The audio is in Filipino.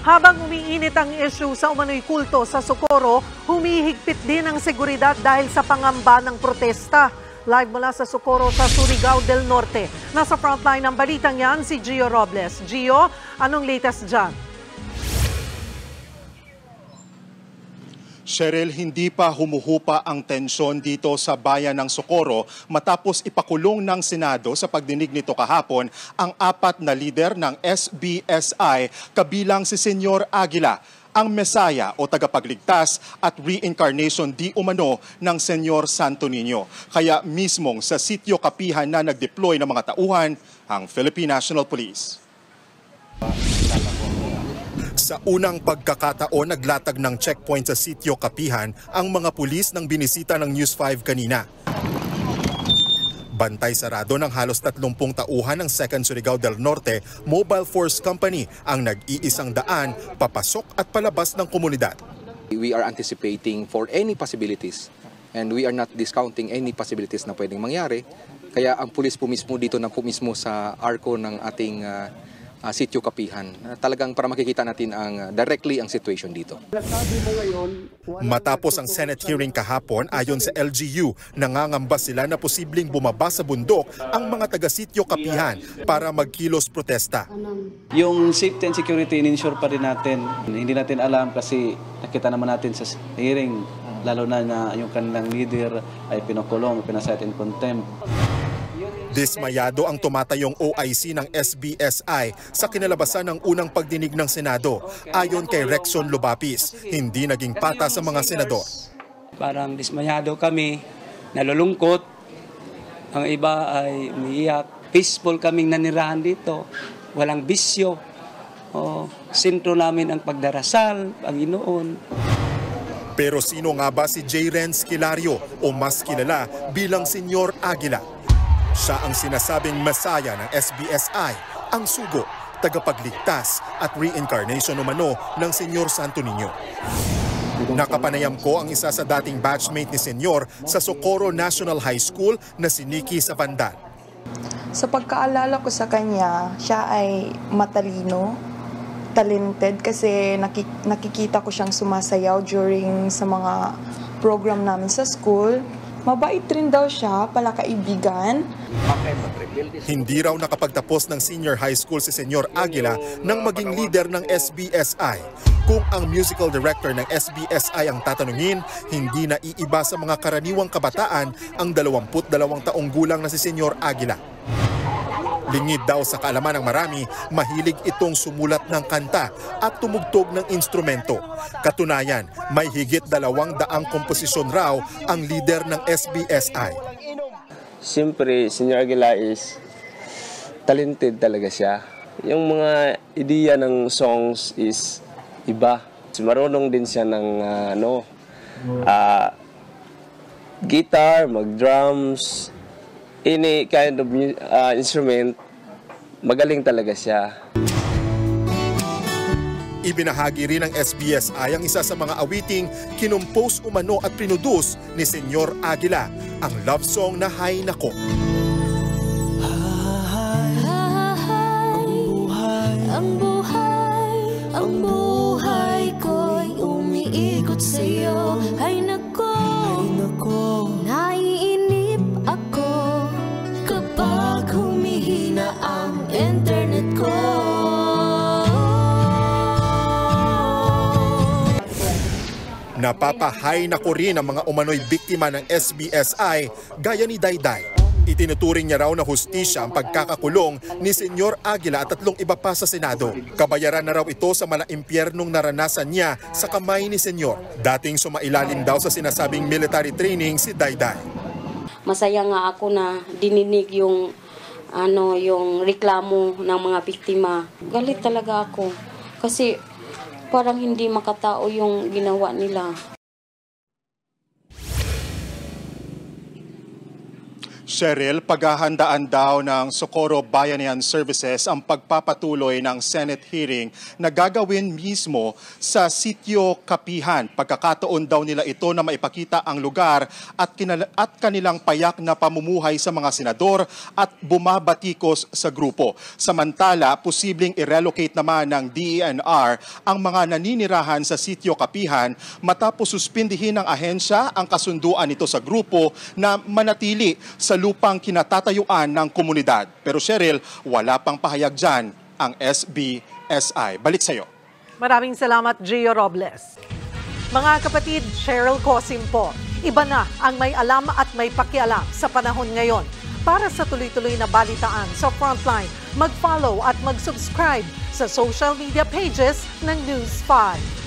Habang umiinit ang issue sa umano'y kulto sa Socorro, humihigpit din ang seguridad dahil sa pangamba ng protesta. Live mula sa Socorro sa Surigao del Norte. Nasa frontline ng balitang yan si Gio Robles. Gio, anong latest dyan? Cheryl, hindi pa humuhupa ang tensyon dito sa bayan ng Socorro matapos ipakulong ng Senado sa pagdinig nito kahapon ang 4 na lider ng SBSI kabilang si Senyor Aguila, ang mesaya o tagapagligtas at reincarnation di umano ng Senyor Santo Niño. Kaya mismong sa sitio Kapihan na nag-deploy ng mga tauhan ang Philippine National Police. Sa unang pagkakataon, naglatag ng checkpoint sa sitio Kapihan ang mga pulis ng binisita ng News 5 kanina. Bantay sarado ng halos 30 tauhan ng 2nd Surigao del Norte Mobile Force Company ang nag-iisang daan papasok at palabas ng komunidad. We are anticipating for any possibilities and we are not discounting any possibilities na pwedeng mangyari. Kaya ang pulis po mismo dito na po mismo sa arko ng ating sitio Kapihan. Talagang para makikita natin directly ang situation dito. Matapos ang Senate hearing kahapon, ayon sa LGU, nangangamba sila na posibleng bumaba sa bundok ang mga taga-sitio Kapihan para magkilos protesta. Yung safety and security in-ensure pa rin natin. Hindi natin alam kasi nakita naman natin sa hearing, lalo na yung kanilang leader ay pinukulong, pinasight in contempt. Dismayado ang tumatayong OIC ng SBSI sa kinalabasan ng unang pagdinig ng Senado. Ayon kay Rexon Lubapis, hindi naging patas sa mga senador. Parang dismayado kami, nalulungkot. Ang iba ay umiiyak. Peaceful kaming nanirahan dito. Walang bisyo. Sentro namin ang pagdarasal, Panginoon. Pero sino nga ba si J. Renz Kilario o mas kilala bilang Senyor Aguila? Siya ang sinasabing mesaya ng SBSI, ang sugo, tagapagligtas at reincarnation umano ng Senyor Santo Niño. Nakapanayam ko ang isa sa dating batchmate ni Senyor sa Socorro National High School na si Nikki Savandal. Sa pagkaalala ko sa kanya, siya ay matalino, talented kasi nakikita ko siyang sumasayaw during sa mga program namin sa school. Mabait rin daw siya, palakaibigan. Hindi raw nakapagtapos ng senior high school si Senyor Aguila nang maging leader ng SBSI. Kung ang musical director ng SBSI ang tatanungin, hindi na iiba sa mga karaniwang kabataan ang 22 taong gulang na si Senyor Aguila. Lingid daw sa kaalaman ng marami, mahilig itong sumulat ng kanta at tumugtog ng instrumento. Katunayan, may higit 200 komposisyon raw ang leader ng SBSI. Siyempre, Senyor Aguila is talented talaga siya. Yung mga ideya ng songs is iba. Marunong din siya ng guitar, mag-drums, any kind of instrument, magaling talaga siya. Ibinahagi rin ng SBSI ang isa sa mga awiting kinumpose umano at produce ni Senyor Aguila, ang love song na Hay Nako. Ang buhay ko'y umiikot sa'yo. Hay nako, naiinip ako kapag humihina ang internet ko. Napapahay na ko rin ang mga umano'y biktima ng SBSI gaya ni Dayday. Itinuturing niya raw na hustisya ang pagkakakulong ni Senyor Aguila at 3 iba pa sa Senado. Kabayaran na raw ito sa impyernong naranasan niya sa kamay ni Senyor. Dating sumailalim daw sa sinasabing military training si Dayday. Masaya nga ako na dininig yung reklamo ng mga biktima. Galit talaga ako kasi parang hindi makatao yung ginawa nila. Cheryl, paghahandaan daw ng Socorro Bayanihan Services ang pagpapatuloy ng Senate hearing na gagawin mismo sa Sitio Kapihan. Pagkakataon daw nila ito na maipakita ang lugar at kanilang payak na pamumuhay sa mga senador at bumabatikos sa grupo. Samantala, posibleng i-relocate naman ng DENR ang mga naninirahan sa Sitio Kapihan matapos suspindihin ng ahensya ang kasunduan nito sa grupo na manatili sa lupang kinatatayuan ng komunidad. Pero Cheryl, wala pang pahayag dyan ang SBSI. Balik sa'yo. Maraming salamat, Gio Robles. Mga kapatid, Cheryl Cosim po. Iba na ang may alam at may pakialam sa panahon ngayon. Para sa tuloy-tuloy na balitaan sa Frontline, mag-follow at mag-subscribe sa social media pages ng News 5.